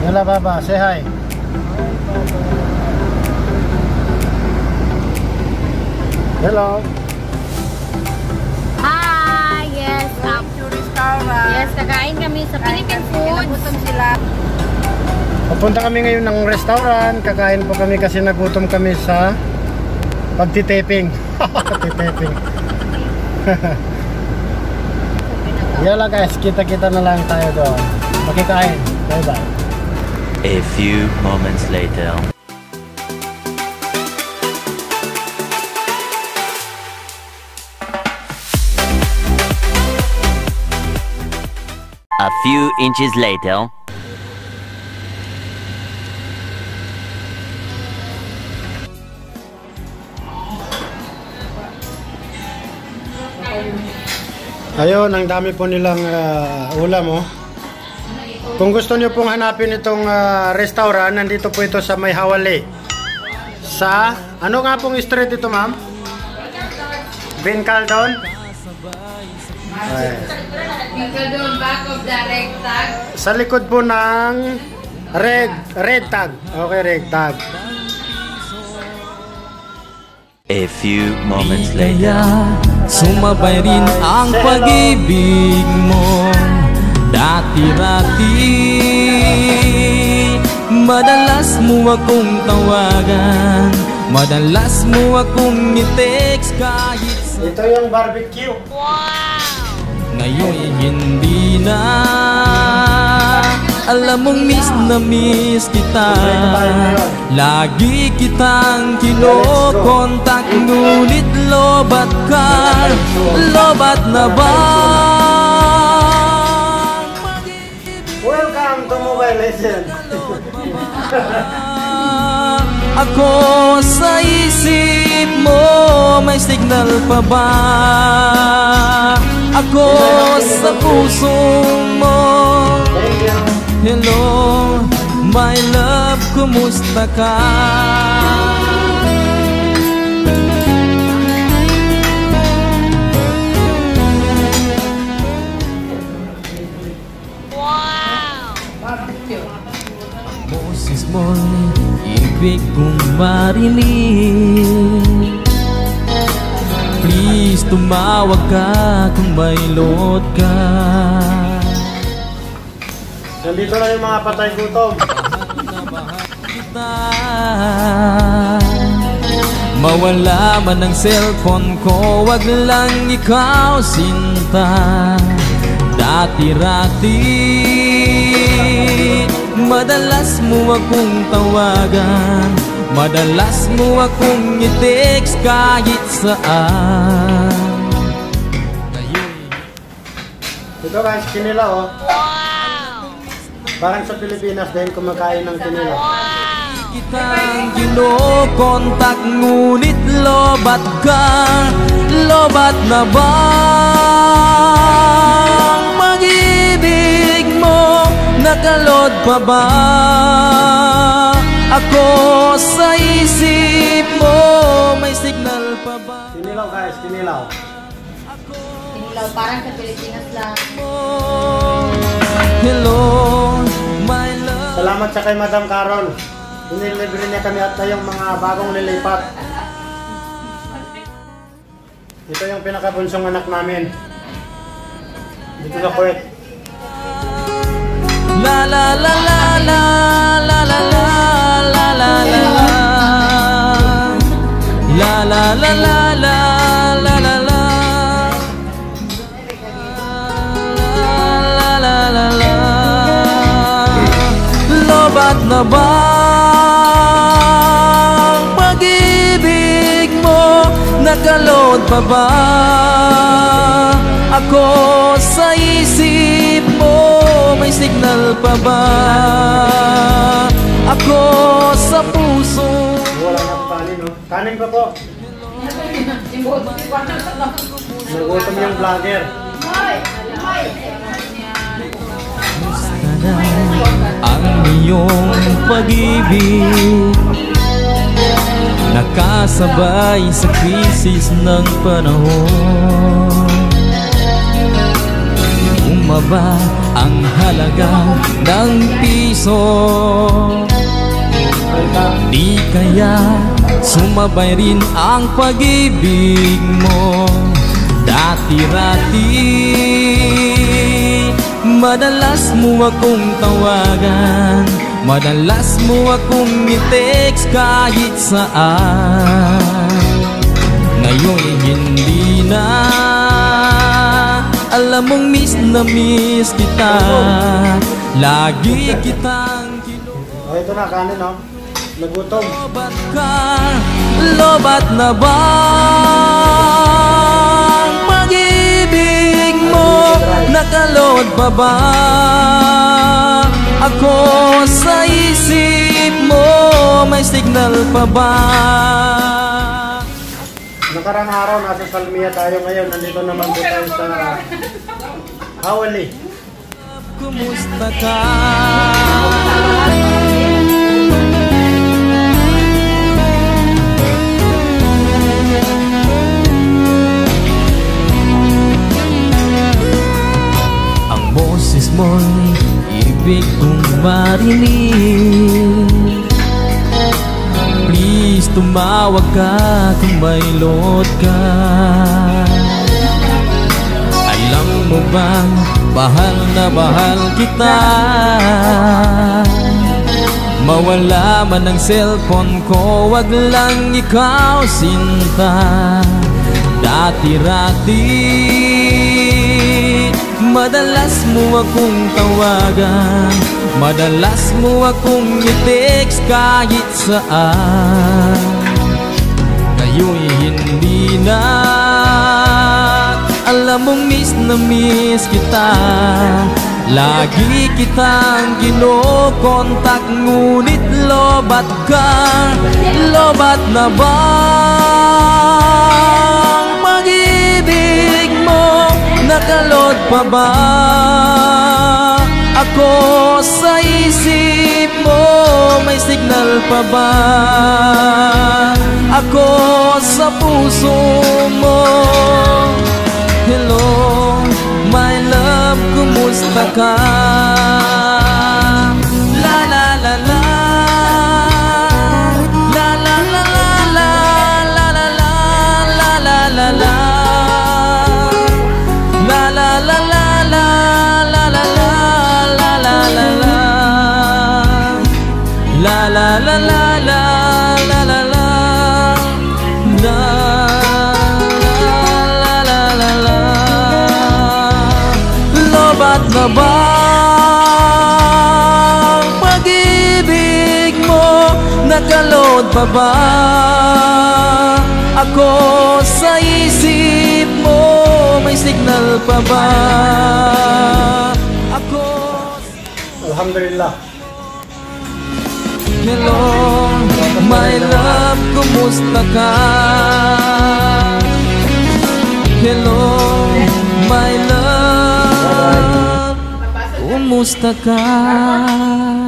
Hello, Baba. Say hi. Hello. Hi! Yes, yes, kakain kami sa Philippine Foods. Papunta kami ngayon ng restaurant. Kakain po kami kasi nagutom kami sa pagtitaping. Pagtitaping. Yala guys, kita-kita na lang tayo doon. Makikain. Bye-bye. A few moments later. A few inches later. Ayun, ang dami po nilang ulam oh. Kung gusto nyo pong hanapin itong restaurant, nandito po ito sa May Hawali. Sa, ano nga pong street ito ma'am? Bencaldon? Bencaldon, back of the red tag. Sa likod po ng red tag. Okay, red tag. A few moments later. Sumabay rin ang pag-ibig mo dati-dati. Madalas mo akong tawagan, madalas mo akong i-text kahit sa... Ito yung barbecue. Ngayon hindi na. Alam mong miss na miss kita. Lagi kitang kinokontak, ngunit lobat ka. Lobat na ba? Welcome to Mobile Legends. Ako sa isip mo, may signal pa ba? Ako sa puso mo. Hello, my love, kumusta ka? Wow! Ang boses mo'y ibig kong marinig. Please, tumawag ka kung may load ka. Nandito na yung mga patay gutom. Mawala man ang cellphone ko, wag lang ikaw sinta. Dati-rati, madalas mo akong tawagan, madalas mo akong i-text kahit saan. Ito guys, kinila oh. Parang sa Pilipinas din kumakain ng kinila. Kitang kinokontak, ngunit lobat ka. Lobat na ba ang pag-ibig mo? Nakalod pa ba ako sa isip mo? May signal pa ba? Kinilaw guys, kinilaw. Kinilaw, parang sa Pilipinas lang. Hello, my love. Salamat sa kay Madam Carol. Inilibre niya kami at tayong mga bagong lilipat. Ito yung pinakabunsong anak namin. Dito sa Kuwait. La la la la la la la la la la la la la la la la la la la lobat na ba ang pag-ibig mo? Nakalod pa ba ako sa isip mo? May signal pa ba ako sa puso? Wala na po kanin, no? Kanin pa po. Nagutom yung vlogger. Ang iyong pag-ibig nakasabay sa krisis ng panahon. Umaba ang halaga ng piso. Di kaya sumabay rin ang pag-ibig mo. Dati-rati madalas mo akong tawagan, madalas mo akong i-text kahit saan. Ngayon hindi na, alam mong miss na miss kita. Lagi kitang Oh, ito na, kanin, no? Nagutom. lobat ka, lobat na ba ang pag-ibig mo? Nakalod pa ba ako sa isip mo? May signal pa ba? Nakarang araw, nasa Salmia tayo ngayon. Nandito naman po tayo sa Hawali. Kumusta ka? Ang boses mo'y ibig kong marinig. Please tumawag ka kung may load ka. Alam mo bang bahal na bahal kita? Mawala man ang cellphone ko, wag lang ikaw sinta. Dati-rati madalas mo akong tawagan, madalas mo akong i-text kahit saan. Ngayon'y hindi na, alam mong miss na miss kita. Lagi kitang kinokontak, ngunit lobat ka, lobat na ba ang pag-ibig mo? Nakalod pa ba ako sa isip mo? May signal pa ba ako sa puso mo? Hello, my love, kumusta ka? La la la la, la la la la, la la la la, la la la, la la la la, la la la, la la la la, la la la la, la la la. Lobat na ba ang pag-ibig mo? Nakalod pa ba ako sa isip mo? May signal pa ba ako? Alhamdulillah. Hello, my love, kumusta ka? Hello, my love, kumusta ka?